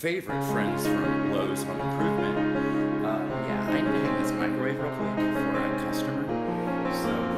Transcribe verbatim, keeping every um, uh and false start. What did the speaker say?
favorite friends from Lowe's Home Improvement. Uh, yeah, I need to hang this microwave real quick for a customer. So